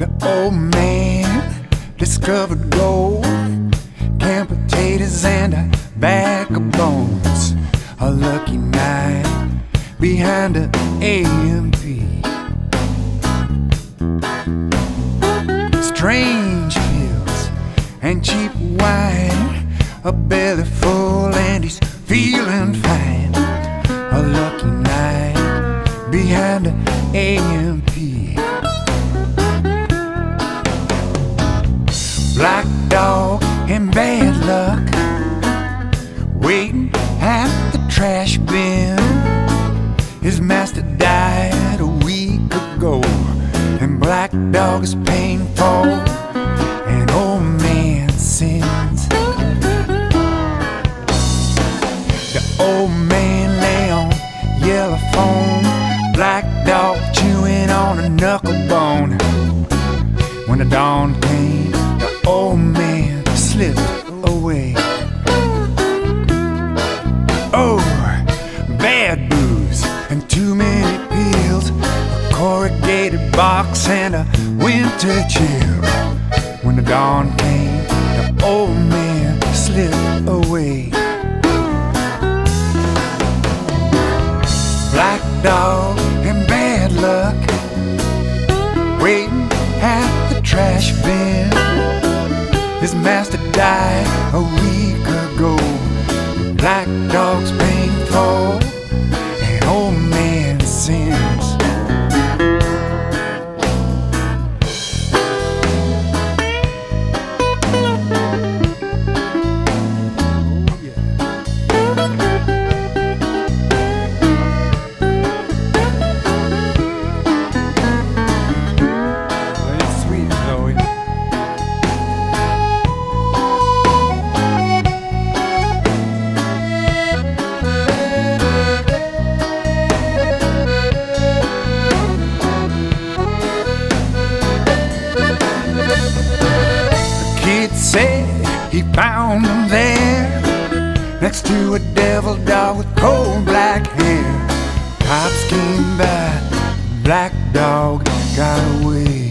The old man discovered gold, canned potatoes and a bag of bones. A lucky night behind a A&P. Strange pills and cheap wine, a belly full and he's feeling fine. A lucky night behind a A&P. Black dog and bad luck, waiting at the trash bin. His master died a week ago, and black dog is paying for an old man's sins. The old man lay on yellow foam, black dog chewing on a knuckle bone. When the dawn came, the old man slipped away. Oh, bad booze and too many pills, a corrugated box and a winter chill. When the dawn came, the old man slipped away. Black dog and bad luck, waiting at the trash bin. His master died a week ago. Black dog's paying for an old man's sins. Said he found him there, next to a devil dog with coal black hair. Cops came by, black dog got away.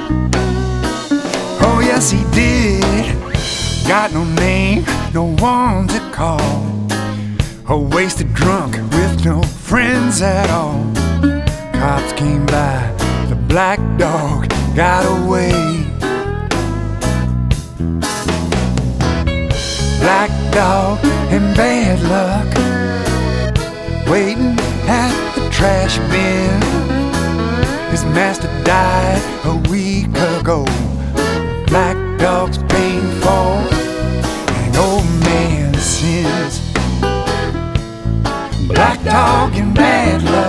Oh yes he did, got no name, no one to call. A wasted drunk with no friends at all. Cops came by, the black dog got away. Black dog and bad luck, waiting at the trash bin. His master died a week ago. Black dog's paying for an old man's sins. Black dog and bad luck.